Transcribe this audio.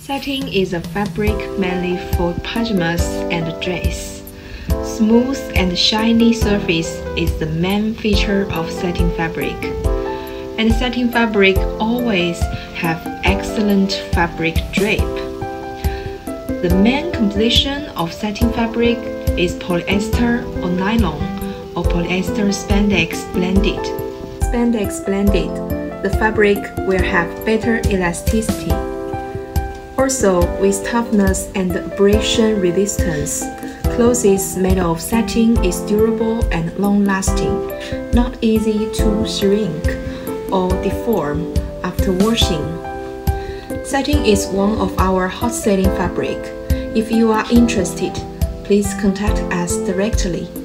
Satin is a fabric mainly for pajamas and dress. Smooth and shiny surface is the main feature of satin fabric. And satin fabric always have excellent fabric drape. The main composition of satin fabric is polyester or nylon or polyester spandex blended. Spandex blended, the fabric will have better elasticity. Also, with toughness and abrasion resistance, clothes made of satin is durable and long-lasting, not easy to shrink or deform after washing. Satin is one of our hot-selling fabric. If you are interested, please contact us directly.